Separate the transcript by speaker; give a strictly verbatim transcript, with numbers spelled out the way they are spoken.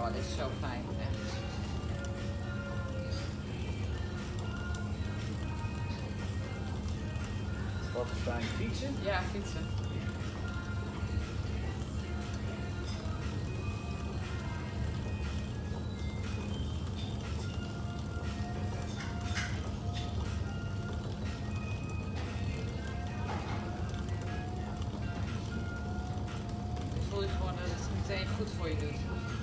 Speaker 1: dit is zo fijn, echt.
Speaker 2: Wat fijn. Fietsen?
Speaker 1: Ja, fietsen. Dan voel je gewoon dat het meteen goed voor je doet.